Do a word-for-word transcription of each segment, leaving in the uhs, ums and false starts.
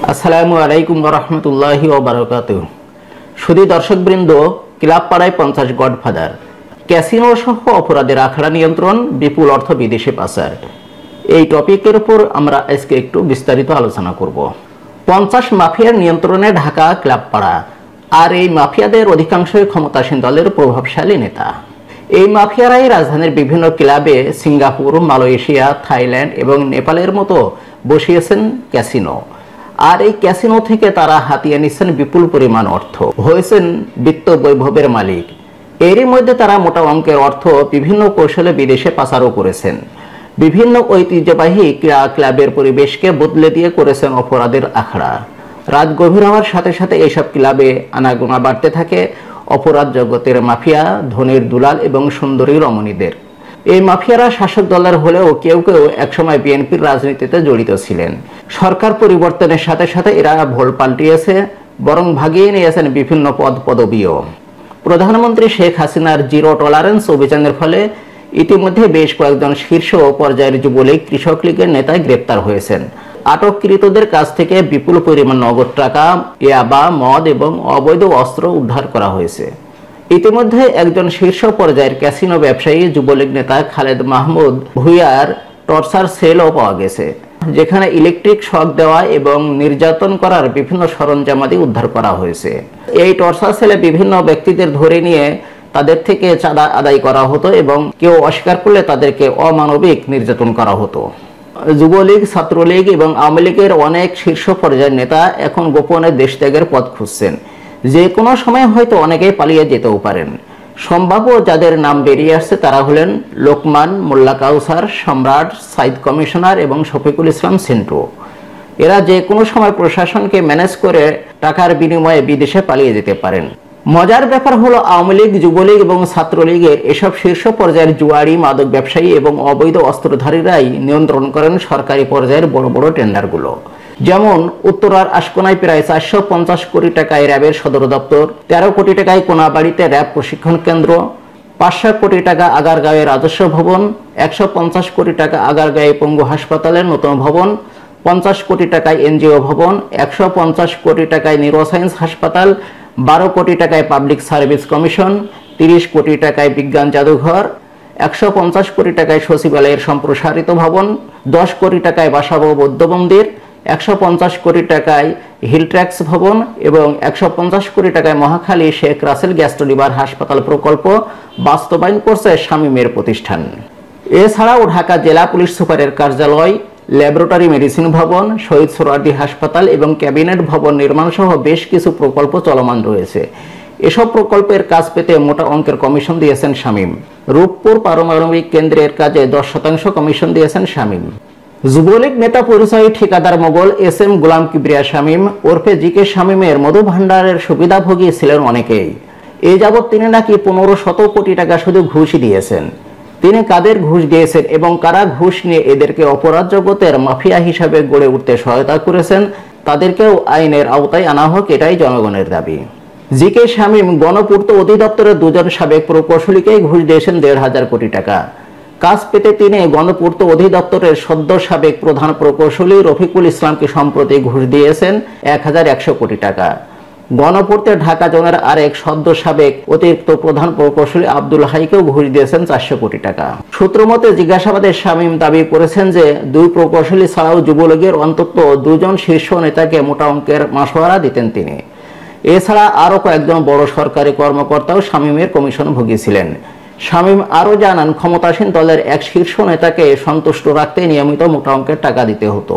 আসসালামু আলাইকুম ওয়া রাহমাতুল্লাহি ওয়া বারাকাতুহু। সুধী দর্শকবৃন্দ, ক্লাব পাড়ায় পঞ্চাশ গডফাদার, ক্যাসিনো সহ অপরাধের আখড়া নিয়ন্ত্রণ, বিপুল অর্থ বিদেশে পাচার, এই টপিকের উপর আমরা আজকে একটু বিস্তারিত আলোচনা করব। পঞ্চাশ মাফিয়ার নিয়ন্ত্রণে ঢাকা ক্লাব পাড়া, আর এই মাফিয়াদের অধিকাংশই ক্ষমতাসীন দলের প্রভাবশালী নেতা। এই মাফিয়ারাই রাজধানীর বিভিন্ন ক্লাবে সিঙ্গাপুর, মালয়েশিয়া, থাইল্যান্ড এবং নেপালের মতো বসিয়েছেন ক্যাসিনো। আর এই ক্যাসিনো থেকে তারা হাতিয়ে নিচ্ছেন বিপুল পরিমাণ অর্থ, হয়েছেন বিত্ত বৈভবের মালিক। এরই মধ্যে তারা মোটা অঙ্কের অর্থ বিভিন্ন কৌশলে বিদেশে পাচারও করেছেন। বিভিন্ন ঐতিহ্যবাহী ক্রীড়া ক্লাবের পরিবেশকে বদলে দিয়ে করেছেন অপরাধের আখড়া। রাত গভীর হওয়ার সাথে সাথে এইসব ক্লাবে আনাগোনা বাড়তে থাকে অপরাধ জগতের মাফিয়া, ধনীর দুলাল এবং সুন্দরী রমণীদের। এই মাফিয়ারা শাসক দলের হলেও কেউ কেউ একসময় বিএনপির রাজনীতিতে জড়িত ছিলেন। সরকার পরিবর্তনের সাথে সাথে এরা ভোল পাল্টিয়েছে, বরং ভাগিয়ে নিয়েছেন বিভিন্ন পদ পদবিও। প্রধানমন্ত্রী শেখ হাসিনার জিরো টলারেন্স অভিযানের ফলে ইতিমধ্যে বেশ কয়েকজন শীর্ষ পর্যায়ের যুবলীগ, কৃষক লীগের নেতা গ্রেপ্তার হয়েছেন। আটককৃতদের কাছ থেকে বিপুল পরিমাণ নগদ টাকা, ইয়াবা, মদ এবং অবৈধ অস্ত্র উদ্ধার করা হয়েছে। ইতিমধ্যে একজন শীর্ষ পর্যায়ের ক্যাসিনো ব্যবসায়ী যুবলীগ নেতা খালেদ মাহমুদ ভুইয়ার টর্চার সেলও পাওয়া গেছে, যেখানে ইলেকট্রিক শক দেওয়া এবং নির্যাতন করার বিভিন্ন সরঞ্জামাদি উদ্ধার করা হয়েছে। এই টর্চার সেলে বিভিন্ন ব্যক্তিদের ধরে নিয়ে তাদের থেকে চাঁদা আদায় করা হতো এবং কেউ অস্বীকার করলে তাদেরকে অমানবিক নির্যাতন করা হতো। যুবলীগ, ছাত্রলীগ এবং আওয়ামী লীগের অনেক শীর্ষ পর্যায়ের নেতা এখন গোপনে দেশ ত্যাগের পথ খুঁজছেন। যে কোনো সময় হয়তো অনেকেই পালিয়ে যেতেও পারেন। সম্ভাব্য যাদের নাম বেরিয়ে আসছে তারা হলেন লোকমান, মোল্লা কাউসার, সম্রাট, সাইদ কমিশনার এবং শফিকুল ইসলাম সিন্টু। এরা যে কোনো সময় প্রশাসনকে ম্যানেজ করে টাকার বিনিময়ে বিদেশে পালিয়ে যেতে পারেন। মজার ব্যাপার হলো, আওয়ামী লীগ, যুবলীগ এবং ছাত্রলীগের এসব শীর্ষ পর্যায়ের জুয়ারি, মাদক ব্যবসায়ী এবং অবৈধ অস্ত্রধারীরাই নিয়ন্ত্রণ করেন সরকারি পর্যায়ের বড় বড় টেন্ডারগুলো। যেমন উত্তরার আশকোনায় প্রায় চারশো পঞ্চাশ কোটি টাকায় র্যাবের সদর দপ্তর, তেরো কোটি টাকায় কোনাবাড়িতে র্যাব প্রশিক্ষণ কেন্দ্র, পাঁচশো কোটি টাকা আগারগাঁওয়ে রাজস্ব ভবন, একশো পঞ্চাশ কোটি টাকা আগারগাঁয়ে পঙ্গু হাসপাতালের নতুন ভবন, পঞ্চাশ কোটি টাকায় এনজিও ভবন, একশো পঞ্চাশ কোটি টাকায় নিউরোসায়েন্স হাসপাতাল, বারো কোটি টাকায় পাবলিক সার্ভিস কমিশন, তিরিশ কোটি টাকায় বিজ্ঞান জাদুঘর, একশো পঞ্চাশ কোটি টাকায় সচিবালয়ের সম্প্রসারিত ভবন, দশ কোটি টাকায় বাসাবো বৌদ্ধ মন্দির, একশো পঞ্চাশ কোটি টাকায় হিলট্র্যাক্স ভবন এবং একশো পঞ্চাশ কোটি টাকায় মহাখালী শেখ রাসেল গ্যাস্ট্রো-লিভার হাসপাতাল প্রকল্প বাস্তবায়ন করছে শামীমের প্রতিষ্ঠান। এছাড়াও ঢাকা জেলা পুলিশ সুপারের কার্যালয়, ল্যাবরেটরি মেডিসিন ভবন, শহীদ সোহরাওয়ার্দী হাসপাতাল এবং ক্যাবিনেট ভবন নির্মাণ সহ বেশ কিছু প্রকল্প চলমান রয়েছে। এসব প্রকল্পের কাজ পেতে মোটা অঙ্কের কমিশন দিয়েছেন শামীম। রূপপুর পারমাণবিক কেন্দ্রের কাজে দশ শতাংশ কমিশন দিয়েছেন শামীম। যুবলীগ নেতা পরিচয়ী ঠিকাদার মোগল এস এম গোলাম কিবরিয়া শামীম ওরফে জি কে শামীমের মধু ভান্ডারের সুবিধাভোগী ছিলেন অনেকেই। এ যাবৎ তিনি নাকি পনেরো শত কোটি টাকা শুধু ঘুষই দিয়েছেন। তিনি কাদের ঘুষ দিয়েছেন এবং কারা ঘুষ নিয়ে এদেরকে অপরাধ জগতের মাফিয়া হিসাবে গড়ে উঠতে সহায়তা করেছেন, তাদেরকেও আইনের আওতায় আনা হোক, এটাই জনগণের দাবি। জি কে শামীম গণপূর্ত অধিদপ্তরের দুজন সাবেক প্রকৌশলীকেই ঘুষ দিয়েছেন দেড় হাজার কোটি টাকা। কাজ পেতে তিনি গণপূর্ত অধিদপ্তরের সদ্য সাবেক প্রধান প্রকৌশলী রফিকুল ইসলামকে সম্প্রতি ঘুষ দিয়েছেন এক হাজার একশো কোটি টাকা। গণপূর্তের ঢাকা জোনের আরেক সদ্য সাবেক অতিরিক্ত প্রধান প্রকৌশলী আব্দুল হাইকেও ঘুষ দিয়েছেন চারশো কোটি টাকা। সূত্রমতে জিজ্ঞাসাবাদে শামীম দাবি করেছেন যে দুই প্রকৌশলী ছাড়াও যুবলীগের অন্তত দুজন শীর্ষ নেতাকে মোটা অঙ্কের মাসোয়ারা দিতেন তিনি। এছাড়া আরও কয়েকজন বড় সরকারি কর্মকর্তাও শামীমের কমিশন ভুগিয়েছিলেন। শামীম আরও জানান, ক্ষমতাসীন দলের এক শীর্ষ নেতাকে সন্তুষ্ট রাখতে নিয়মিত মোটা অঙ্কের টাকা দিতে হতো।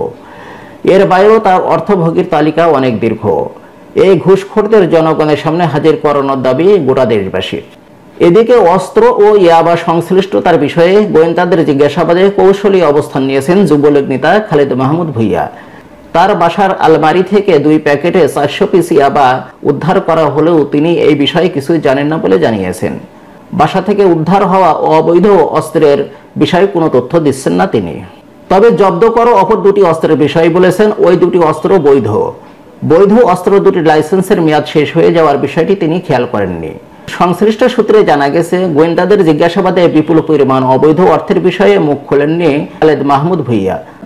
এর বাইরেও তার অর্থভোগীর তালিকা অনেক দীর্ঘ। এই ঘুষখোরদের জনগণের সামনে হাজির করানোর দাবি গোটা দেশবাসীর। এদিকে অস্ত্র ও ইয়াবা সংশ্লিষ্টতার বিষয়ে গোয়েন্দাদের জিজ্ঞাসাবাদে কৌশলী অবস্থান নিয়েছেন যুবলীগ নেতা খালেদ মাহমুদ ভুইয়া। তার বাসার আলমারি থেকে দুই প্যাকেটে চারশো পিস ইয়াবা উদ্ধার করা হলেও তিনি এই বিষয়ে কিছুই জানেন না বলে জানিয়েছেন। বাসা থেকে উদ্ধার হওয়া অবৈধ অস্ত্রের বিষয়ে কোনো তথ্য দিচ্ছেন না তিনি। তবে জব্দ করা অপর দুটি অস্ত্রের বিষয়ে বলেছেন ওই দুটি অস্ত্র বৈধ। বৈধ অস্ত্র দুটির লাইসেন্সের মেয়াদ শেষ হয়ে যাওয়ার বিষয়টি তিনি খেয়াল করেননি। সংশ্লিষ্ট সূত্রে জানা গেছে, গোয়েন্দাদের জিজ্ঞাসাবাদে বিপুল পরিমাণ অবৈধ অর্থের বিষয়ে মুখ খোলেননি খালেদ মাহমুদ ভুইয়া।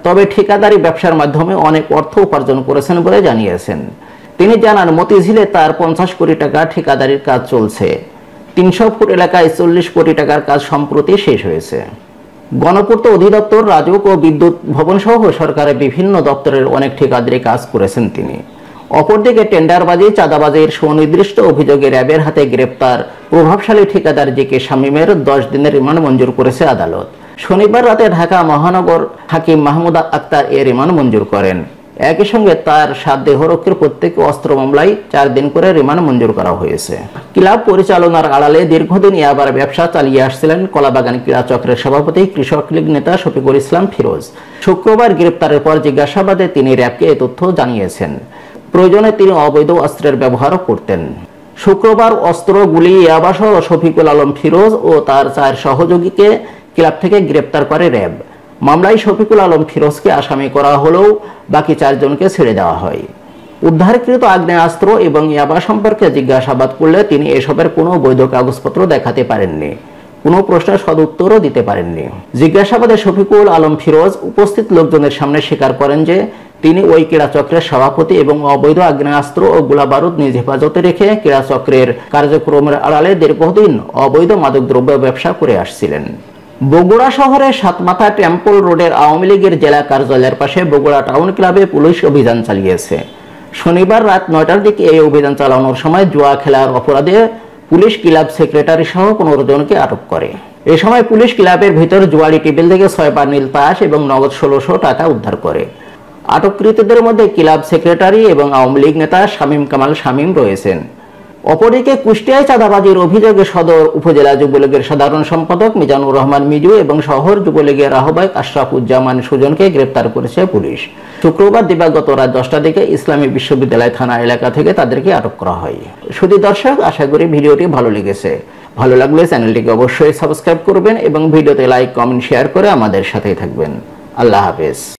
তবে ঠিকাদারি ব্যবসার মাধ্যমে অনেক অর্থ উপার্জন করেছেন বলে জানিয়েছেন। তিনি জানান, মতিঝিলে তার পঞ্চাশ কোটি টাকা ঠিকাদারির কাজ চলছে। তিনশো ফুট এলাকায় চল্লিশ কোটি টাকার কাজ সম্প্রতি শেষ হয়েছে। গণপূর্ত অধিদপ্তর, রাজুক ও বিদ্যুৎ ভবন সহ সরকারের বিভিন্ন দপ্তরের অনেক ঠিকাদারি কাজ করেছেন তিনি। অপরদিকে টেন্ডারবাজি, চাঁদাবাজির সুনির্দিষ্ট অভিযোগে র্যাবের হাতে গ্রেপ্তার প্রভাবশালী ঠিকাদার জি কে শামীমের দশ দিনের রিমান্ড মঞ্জুর করেছে আদালত। শনিবার রাতে ঢাকা মহানগর হাকিম মাহমুদ আক্তার এ রিমান্ড মঞ্জুর করেন। একই সঙ্গে তার সাত দেহরক্ষীর প্রত্যেক অস্ত্র মামলায় চার দিন করে রিমান্ড মঞ্জুর করা হয়েছে। ক্লাব পরিচালনার আড়ালে দীর্ঘদিন ইয়াবার ব্যবসা চালিয়ে আসছিলেন কলাবাগান ক্রীড়া চক্রের সভাপতি কৃষক লীগ নেতা শফিকুল ইসলাম ফিরোজ। শুক্রবার গ্রেপ্তারের পর জিজ্ঞাসাবাদে তিনি র্যাবকে এ তথ্য জানিয়েছেন। প্রয়োজনে তিনি অবৈধ অস্ত্রের ব্যবহারও করতেন। শুক্রবার অস্ত্র, গুলি, ইয়াবাসহ শফিকুল আলম ফিরোজ ও তার চার সহযোগীকে ক্লাব থেকে গ্রেপ্তার করে র্যাব। মামলায় শফিকুল আলম ফিরোজকে আসামি করা হলেও বাকি চারজনকে ছেড়ে দেওয়া হয়। উদ্ধারকৃত আগ্নেয়াস্ত্র এবং ইয়াবা সম্পর্কে জিজ্ঞাসাবাদ করলে তিনি এসবের কোনো বৈধ কাগজপত্র দেখাতে পারেননি, কোনো প্রশ্নের সদুত্তরও দিতে পারেননি। জিজ্ঞাসাবাদে শফিকুল আলম ফিরোজ উপস্থিত লোকজনের সামনে স্বীকার করেন যে তিনি ওই ক্রীড়া চক্রের সভাপতি এবং অবৈধ আগ্নেয়াস্ত্র ও গোলাবারুদ নিজ হেফাজতে রেখে ক্রীড়া চক্রের কার্যক্রমের আড়ালে দীর্ঘদিন অবৈধ মাদকদ্রব্য ব্যবসা করে আসছিলেন। বগুড়া শহরের সাতমাথা টেম্পল রোডের আওয়ামী লীগের জেলা কার্যালয়ের পাশে বগুড়া টাউন ক্লাবে পুলিশ অভিযান চালিয়েছে। শনিবার রাত নয়টার দিকে এই অভিযান চালানোর সময় জুয়া খেলার অপরাধে পুলিশ ক্লাব সেক্রেটারি সহ পনেরো জনকে আটক করে। এ সময় পুলিশ ক্লাবের ভিতর জুয়ারি টেবিল থেকে ছয় পানিল তাস এবং নগদ ষোলোশো টাকা উদ্ধার করে। আটককৃতদের মধ্যে ক্লাব সেক্রেটারি এবং আওয়ামী লীগ নেতা শামীম কামাল শামীম রয়েছেন। অপরদিকে কুষ্টিয়ায় চাঁদাবাজির অভিযোগে সদর উপজেলা যুবলীগের সাধারণ সম্পাদক মিজানুর রহমান মিজু এবং শহর যুবলীগের আহ্বায়ক আশরাফুজ্জামান সুজনকে গ্রেপ্তার করেছে পুলিশ। শুক্রবার দিবাগত রাত দশটার দিকে ইসলামী বিশ্ববিদ্যালয় থানা এলাকা থেকে তাদেরকে আটক করা হয়। শুধু দর্শক, আশা করি ভিডিওটি ভালো লেগেছে। ভালো লাগলে চ্যানেলটিকে অবশ্যই সাবস্ক্রাইব করবেন এবং ভিডিওতে লাইক, কমেন্ট, শেয়ার করে আমাদের সাথেই থাকবেন। আল্লাহ হাফেজ।